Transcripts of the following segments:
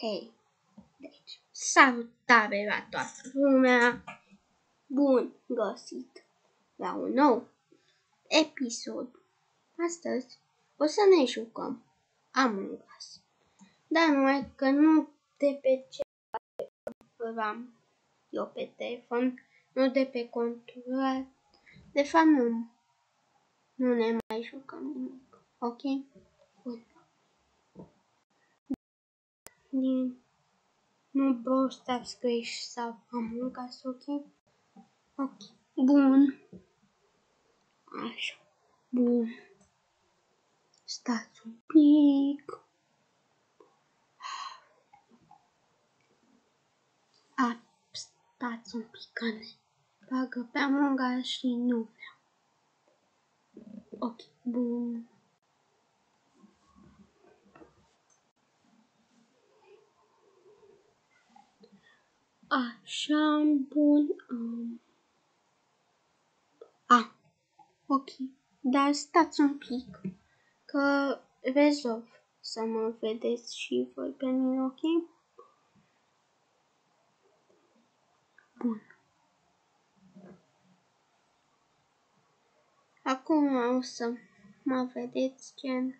Hei, deci, salutare la toată lumea! Bun găsit la un nou episod! Astăzi o să ne jucăm Among Us. Dar numai că nu de pe ce am eu pe telefon, nu de pe contul. De fapt nu ne mai jucăm nimic, ok? Bun. Nu Brawl Stars Crash sau Among Us, ok? Ok, bun. Așa, bun. Stați un pic. Stați un pic, că ne bagă pe Among Us și nu vreau. Ok, bun. Așa, bun. Ok, dar stați un pic, că rezolv să mă vedeți și voi pe mine, ok? Bun. Acum o să mă vedeți gen.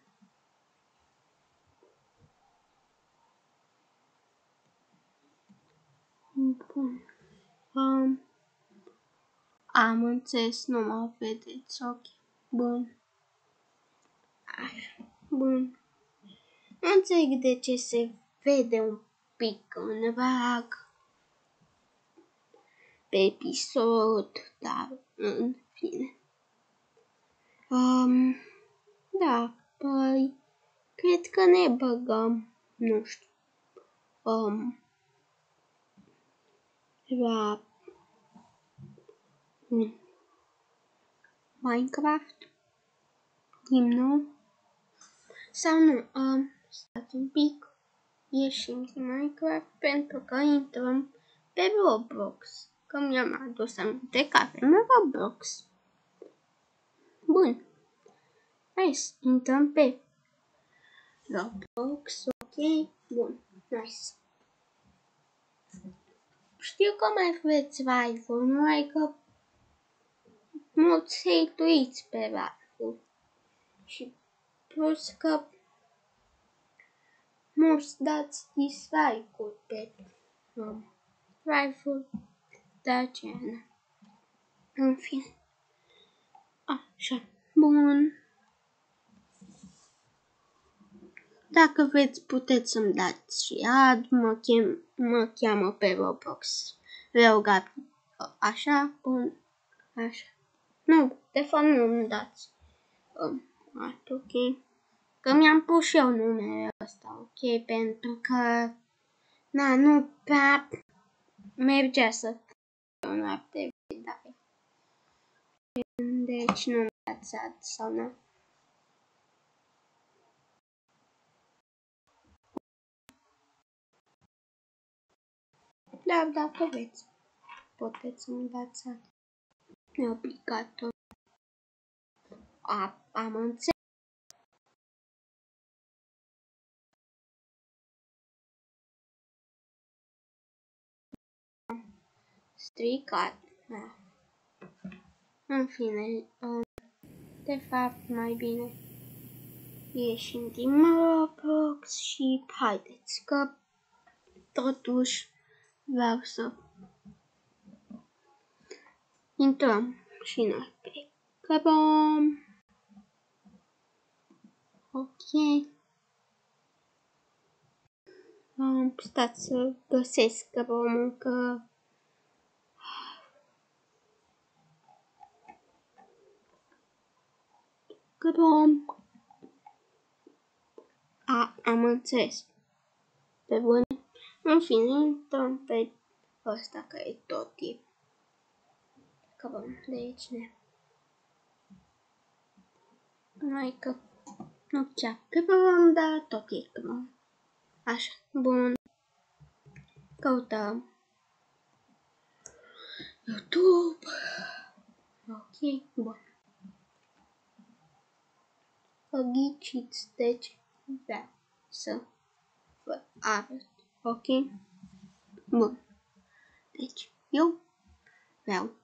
Bun. Am înțeles, nu mă vedeți, ok. Bun. Așa, bun. Nu înțeleg de ce se vede un pic în vag pe episod, dar în fine. Da, păi, cred că ne băgăm, nu știu, la Minecraft, din nou, sau nu, stați un pic, ieșim din Minecraft pentru că intrăm pe Roblox, că mi-am adus aminte că avem Roblox. Bun, hai să intrăm pe Roblox, ok, bun, nice. Știu că mai vreți live-uri, numai că mulți hate-uiți pe live-uri și plus că mulți dați dislike-uri pe live-uri de aceea. În fine. Așa, bun. Dacă vreți, puteți să-mi dați și ad, mă cheamă pe Roblox. Gabi. Așa, bun, așa. Nu, de fapt nu-mi dați. Ok. Că mi-am pus și eu numele ăsta, ok? Pentru că, nu prea mergea să fie o noapte vedere. Deci nu-mi dați ad sau nu. Dar dacă vreți, puteți să-mi dați ad. Neobligatoriu. Am înțeles. Stricat. Da. În fine, de fapt, mai bine ieșim din Roblox și haideți, că totuși vreau să intrăm și noi pe Chrome. Ok. Stați să găsesc Chrome, că Chrome. Am înțeles. Pe bune. În fine, intrăm pe ăsta, că e tot tip. Chrome, de aici ne. Numai că nu chiar Chrome, dar tot e Chrome. Așa, bun. Căutăm YouTube. Ok, bun. Ghiciți, deci vreau să vă arăt Ok? Bun. Deci, eu vreau